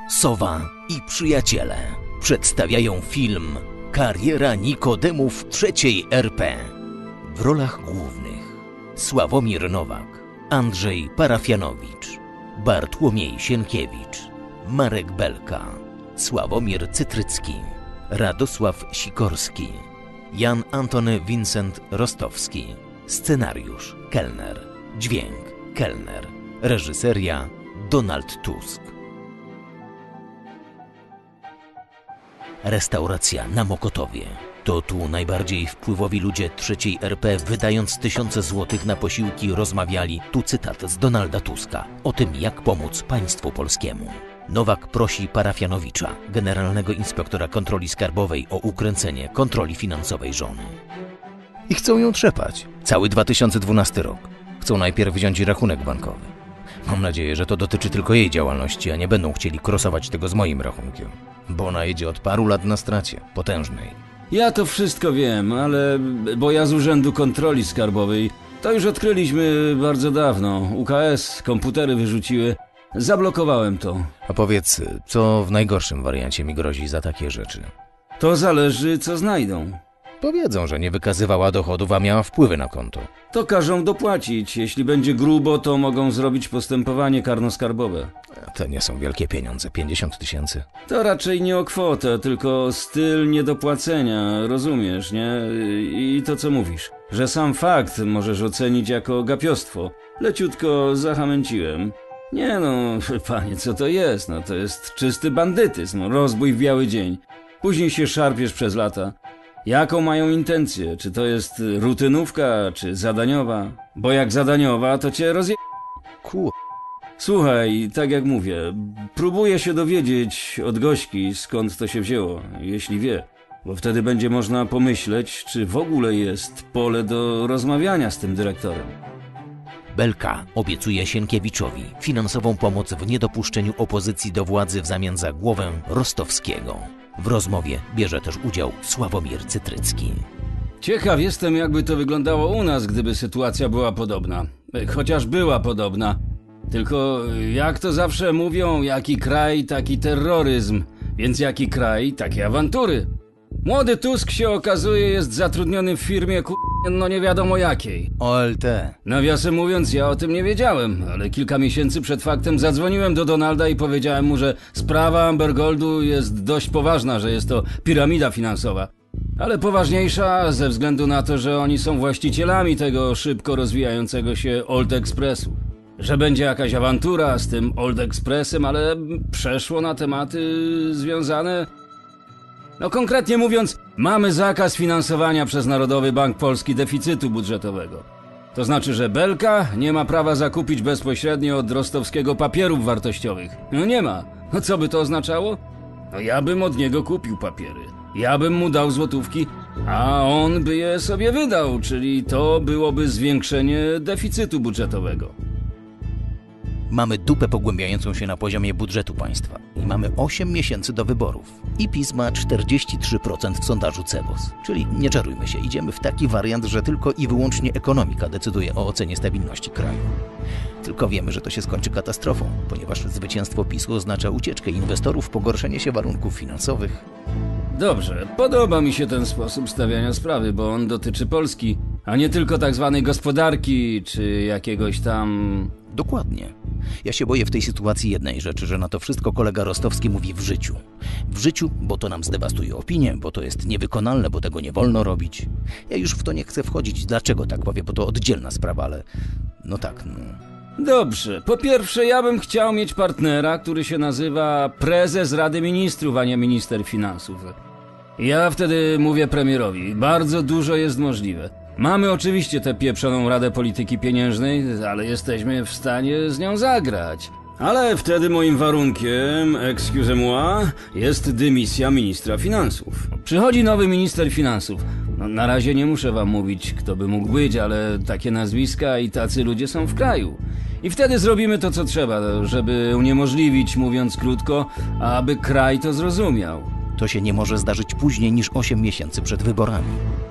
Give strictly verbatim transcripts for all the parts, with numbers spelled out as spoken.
Sowa i przyjaciele przedstawiają film Kariera Nikodemów trzeciej R P. W rolach głównych Sławomir Nowak, Andrzej Parafianowicz, Bartłomiej Sienkiewicz, Marek Belka, Sławomir Cytrycki, Radosław Sikorski, Jan Antony Vincent Rostowski. Scenariusz Kellner. Dźwięk Kellner. Reżyseria Donald Tusk. Restauracja na Mokotowie. To tu najbardziej wpływowi ludzie trzeciej R P, wydając tysiące złotych na posiłki, rozmawiali, tu cytat z Donalda Tuska, o tym, jak pomóc państwu polskiemu. Nowak prosi Parafianowicza, generalnego inspektora kontroli skarbowej, o ukręcenie kontroli finansowej żony. I chcą ją trzepać. Cały dwa tysiące dwunasty rok. Chcą najpierw wziąć rachunek bankowy. Mam nadzieję, że to dotyczy tylko jej działalności, a nie będą chcieli krosować tego z moim rachunkiem. Bo ona jedzie od paru lat na stracie, potężnej. Ja to wszystko wiem, ale... bo ja z Urzędu Kontroli Skarbowej, to już odkryliśmy bardzo dawno. U K S komputery wyrzuciły. Zablokowałem to. A powiedz, co w najgorszym wariancie mi grozi za takie rzeczy? To zależy, co znajdą. Powiedzą, że nie wykazywała dochodów, a miała wpływy na konto. To każą dopłacić. Jeśli będzie grubo, to mogą zrobić postępowanie karno-skarbowe. To nie są wielkie pieniądze, pięćdziesiąt tysięcy. To raczej nie o kwotę, tylko styl niedopłacenia, rozumiesz, nie? I to, co mówisz, że sam fakt możesz ocenić jako gapiostwo. Leciutko zachęciłem. Nie no, panie, co to jest? No to jest czysty bandytyzm, rozbój w biały dzień. Później się szarpiesz przez lata. Jaką mają intencję? Czy to jest rutynówka, czy zadaniowa? Bo jak zadaniowa, to cię rozje... Kur... Słuchaj, tak jak mówię, próbuję się dowiedzieć od Gośki, skąd to się wzięło, jeśli wie. Bo wtedy będzie można pomyśleć, czy w ogóle jest pole do rozmawiania z tym dyrektorem. Belka obiecuje Sienkiewiczowi finansową pomoc w niedopuszczeniu opozycji do władzy w zamian za głowę Rostowskiego. W rozmowie bierze też udział Sławomir Cytrycki. Ciekaw jestem, jakby to wyglądało u nas, gdyby sytuacja była podobna. Chociaż była podobna. Tylko jak to zawsze mówią, jaki kraj, taki terroryzm. Więc jaki kraj, takie awantury. Młody Tusk się okazuje jest zatrudniony w firmie ku... no nie wiadomo jakiej. O L T. Nawiasem mówiąc, ja o tym nie wiedziałem, ale kilka miesięcy przed faktem zadzwoniłem do Donalda i powiedziałem mu, że sprawa Amber Goldu jest dość poważna, że jest to piramida finansowa. Ale poważniejsza ze względu na to, że oni są właścicielami tego szybko rozwijającego się Old Expressu. Że będzie jakaś awantura z tym Old Expressem, ale przeszło na tematy związane... No konkretnie mówiąc, mamy zakaz finansowania przez Narodowy Bank Polski deficytu budżetowego. To znaczy, że Belka nie ma prawa zakupić bezpośrednio od Rostowskiego papierów wartościowych. No nie ma. No co by to oznaczało? No ja bym od niego kupił papiery. Ja bym mu dał złotówki, a on by je sobie wydał, czyli to byłoby zwiększenie deficytu budżetowego. Mamy dupę pogłębiającą się na poziomie budżetu państwa i mamy osiem miesięcy do wyborów. I PiS ma czterdzieści trzy procent w sondażu Cebos. Czyli nie czarujmy się, idziemy w taki wariant, że tylko i wyłącznie ekonomika decyduje o ocenie stabilności kraju. Tylko wiemy, że to się skończy katastrofą, ponieważ zwycięstwo PiSu oznacza ucieczkę inwestorów, pogorszenie się warunków finansowych. Dobrze, podoba mi się ten sposób stawiania sprawy, bo on dotyczy Polski, a nie tylko tak zwanej gospodarki, czy jakiegoś tam... Dokładnie. Ja się boję w tej sytuacji jednej rzeczy, że na to wszystko kolega Rostowski mówi w życiu. W życiu, bo to nam zdewastuje opinię, bo to jest niewykonalne, bo tego nie wolno robić. Ja już w to nie chcę wchodzić, dlaczego tak powie, bo to oddzielna sprawa, ale... No tak, no... Dobrze, po pierwsze ja bym chciał mieć partnera, który się nazywa prezes Rady Ministrów, a nie minister finansów. Ja wtedy mówię premierowi, bardzo dużo jest możliwe. Mamy oczywiście tę pieprzoną Radę Polityki Pieniężnej, ale jesteśmy w stanie z nią zagrać. Ale wtedy moim warunkiem, excusez-moi, jest dymisja ministra finansów. Przychodzi nowy minister finansów. No, na razie nie muszę wam mówić, kto by mógł być, ale takie nazwiska i tacy ludzie są w kraju. I wtedy zrobimy to, co trzeba, żeby uniemożliwić, mówiąc krótko, aby kraj to zrozumiał. To się nie może zdarzyć później niż osiem miesięcy przed wyborami.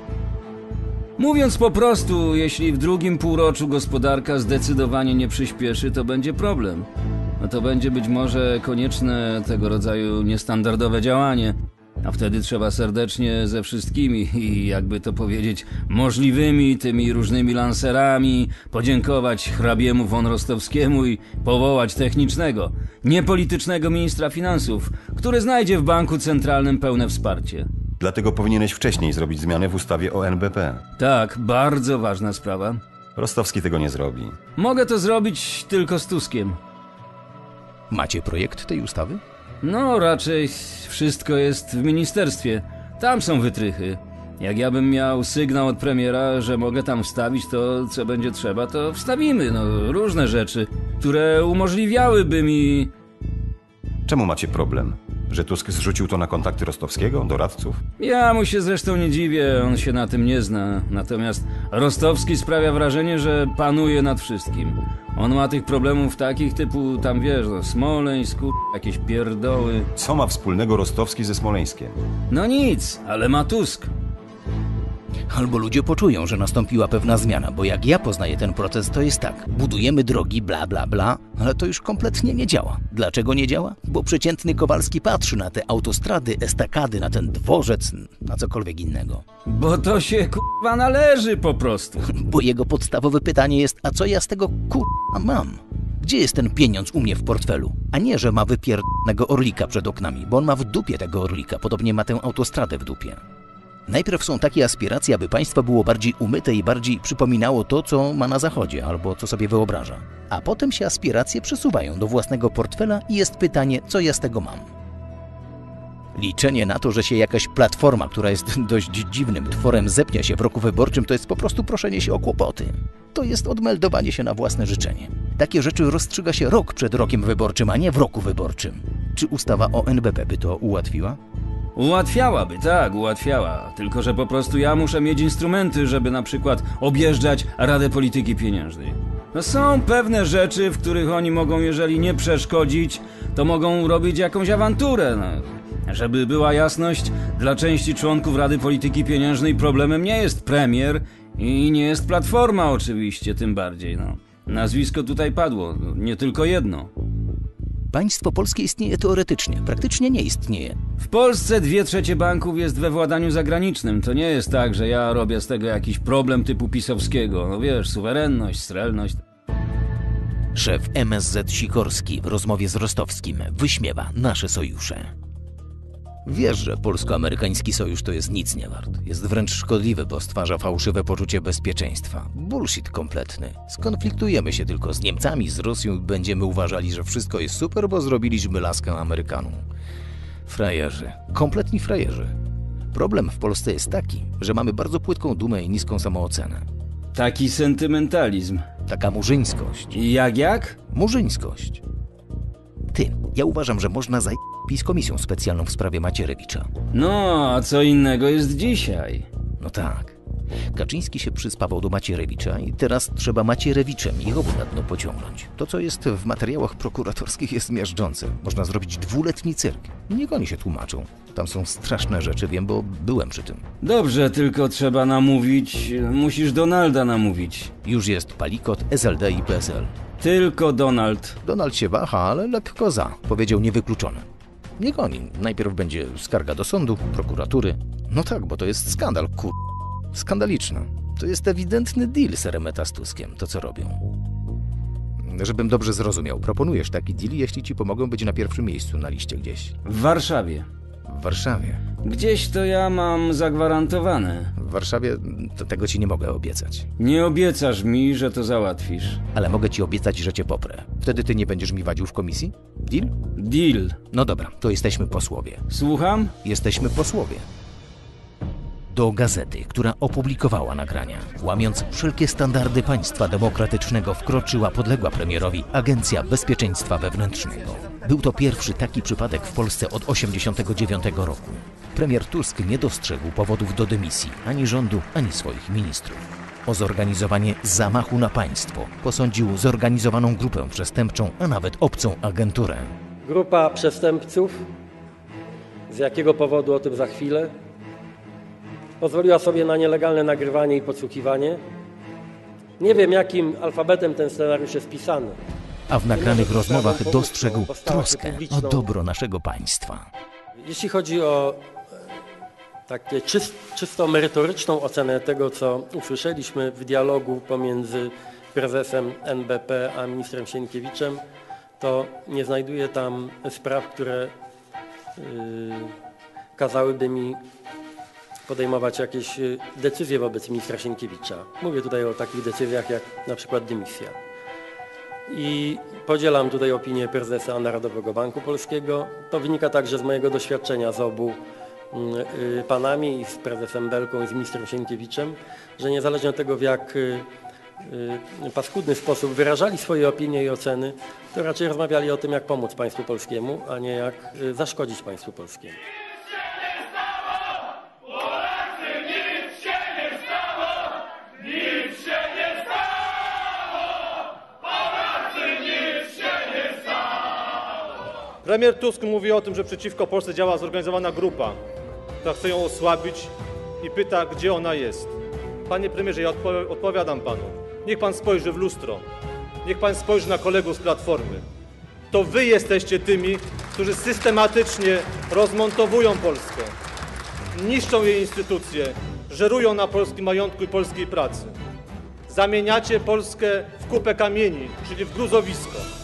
Mówiąc po prostu, jeśli w drugim półroczu gospodarka zdecydowanie nie przyspieszy, to będzie problem. no to będzie być może konieczne tego rodzaju niestandardowe działanie. A wtedy trzeba serdecznie ze wszystkimi i jakby to powiedzieć możliwymi tymi różnymi lancerami podziękować hrabiemu von Rostowskiemu i powołać technicznego, niepolitycznego ministra finansów, który znajdzie w banku centralnym pełne wsparcie. Dlatego powinieneś wcześniej zrobić zmianę w ustawie o N B P. Tak, bardzo ważna sprawa. Rostowski tego nie zrobi. Mogę to zrobić tylko z Tuskiem. Macie projekt tej ustawy? No, raczej wszystko jest w ministerstwie. Tam są wytrychy. Jak ja bym miał sygnał od premiera, że mogę tam wstawić to, co będzie trzeba, to wstawimy, no, różne rzeczy, które umożliwiałyby mi... Czemu macie problem? Że Tusk zrzucił to na kontakty Rostowskiego, doradców? Ja mu się zresztą nie dziwię, on się na tym nie zna. Natomiast Rostowski sprawia wrażenie, że panuje nad wszystkim. On ma tych problemów takich typu, tam wiesz, no, Smoleńsk, kur... jakieś pierdoły. Co ma wspólnego Rostowski ze Smoleńskiem? No nic, ale ma Tusk. Albo ludzie poczują, że nastąpiła pewna zmiana, bo jak ja poznaję ten proces, to jest tak. Budujemy drogi, bla, bla, bla, ale to już kompletnie nie działa. Dlaczego nie działa? Bo przeciętny Kowalski patrzy na te autostrady, estakady, na ten dworzec, na cokolwiek innego. Bo to się, kurwa, należy po prostu. Bo jego podstawowe pytanie jest, a co ja z tego kurwa mam? Gdzie jest ten pieniądz u mnie w portfelu? A nie, że ma wypierdnego orlika przed oknami, bo on ma w dupie tego orlika, podobnie ma tę autostradę w dupie. Najpierw są takie aspiracje, aby państwo było bardziej umyte i bardziej przypominało to, co ma na zachodzie, albo co sobie wyobraża. A potem się aspiracje przesuwają do własnego portfela i jest pytanie, co ja z tego mam. Liczenie na to, że się jakaś platforma, która jest dość dziwnym tworem, zepnia się w roku wyborczym, to jest po prostu proszenie się o kłopoty. To jest odmeldowanie się na własne życzenie. Takie rzeczy rozstrzyga się rok przed rokiem wyborczym, a nie w roku wyborczym. Czy ustawa o N B P by to ułatwiła? Ułatwiałaby, tak, ułatwiała. Tylko że po prostu ja muszę mieć instrumenty, żeby na przykład objeżdżać Radę Polityki Pieniężnej. No są pewne rzeczy, w których oni mogą, jeżeli nie przeszkodzić, to mogą robić jakąś awanturę. No. Żeby była jasność, dla części członków Rady Polityki Pieniężnej problemem nie jest premier i nie jest Platforma oczywiście, tym bardziej. No. Nazwisko tutaj padło, nie tylko jedno. Państwo polskie istnieje teoretycznie, praktycznie nie istnieje. W Polsce dwie trzecie banków jest we władaniu zagranicznym. To nie jest tak, że ja robię z tego jakiś problem typu pisowskiego. No wiesz, suwerenność, strelność. Szef M S Z Sikorski w rozmowie z Rostowskim wyśmiewa nasze sojusze. Wiesz, że polsko-amerykański sojusz to jest nic nie wart. Jest wręcz szkodliwy, bo stwarza fałszywe poczucie bezpieczeństwa. Bullshit kompletny. Skonfliktujemy się tylko z Niemcami, z Rosją i będziemy uważali, że wszystko jest super, bo zrobiliśmy laskę Amerykanom. Frajerzy. Kompletni frajerzy. Problem w Polsce jest taki, że mamy bardzo płytką dumę i niską samoocenę. Taki sentymentalizm. Taka murzyńskość. I jak jak? Murzyńskość. Ty, ja uważam, że można zajść z komisją specjalną w sprawie Macierewicza. No, a co innego jest dzisiaj? No tak. Kaczyński się przyspawał do Macierewicza i teraz trzeba Macierewiczem ich obu na dno pociągnąć. To, co jest w materiałach prokuratorskich, jest miażdżące. Można zrobić dwuletni cyrk. Niech oni się tłumaczą. Tam są straszne rzeczy, wiem, bo byłem przy tym. Dobrze, tylko trzeba namówić... Musisz Donalda namówić. Już jest Palikot, S L D i P S L. Tylko Donald. Donald się waha, ale lekko za. Powiedział niewykluczone. Niech oni. Najpierw będzie skarga do sądu, prokuratury. No tak, bo to jest skandal, kur... Skandaliczny. To jest ewidentny deal Seremeta z Tuskiem, to co robią. Żebym dobrze zrozumiał, proponujesz taki deal, jeśli ci pomogą być na pierwszym miejscu na liście gdzieś. W Warszawie. W Warszawie. Gdzieś to ja mam zagwarantowane. W Warszawie to tego ci nie mogę obiecać. Nie obiecasz mi, że to załatwisz. Ale mogę ci obiecać, że cię poprę. Wtedy ty nie będziesz mi wadził w komisji? Deal? Deal. No dobra, to jesteśmy posłowie. Słucham? Jesteśmy posłowie. Do gazety, która opublikowała nagrania. Łamiąc wszelkie standardy państwa demokratycznego, wkroczyła podległa premierowi Agencja Bezpieczeństwa Wewnętrznego. Był to pierwszy taki przypadek w Polsce od osiemdziesiątego dziewiątego roku. Premier Tusk nie dostrzegł powodów do dymisji ani rządu, ani swoich ministrów. O zorganizowanie zamachu na państwo posądził zorganizowaną grupę przestępczą, a nawet obcą agenturę. Grupa przestępców, z jakiego powodu o tym za chwilę, pozwoliła sobie na nielegalne nagrywanie i podsłuchiwanie. Nie wiem, jakim alfabetem ten scenariusz jest pisany, a w nagranych rozmowach sprawą dostrzegł publiczną, postała się troskę o publiczną. dobro naszego państwa. Jeśli chodzi o e, takie czyst, czysto merytoryczną ocenę tego, co usłyszeliśmy w dialogu pomiędzy prezesem N B P a ministrem Sienkiewiczem, to nie znajduję tam spraw, które yy, kazałyby mi podejmować jakieś y, decyzje wobec ministra Sienkiewicza. Mówię tutaj o takich decyzjach jak na przykład dymisja. I podzielam tutaj opinię prezesa Narodowego Banku Polskiego. To wynika także z mojego doświadczenia z obu y, panami, i z prezesem Belką, i z ministrem Sienkiewiczem, że niezależnie od tego, w jak y, y, paskudny sposób wyrażali swoje opinie i oceny, to raczej rozmawiali o tym, jak pomóc państwu polskiemu, a nie jak y, zaszkodzić państwu polskiemu. Premier Tusk mówi o tym, że przeciwko Polsce działa zorganizowana grupa, która chce ją osłabić i pyta, gdzie ona jest. Panie premierze, ja odpowi- odpowiadam panu. Niech pan spojrzy w lustro. Niech pan spojrzy na kolegów z Platformy. To wy jesteście tymi, którzy systematycznie rozmontowują Polskę. Niszczą jej instytucje, żerują na polskim majątku i polskiej pracy. Zamieniacie Polskę w kupę kamieni, czyli w gruzowisko.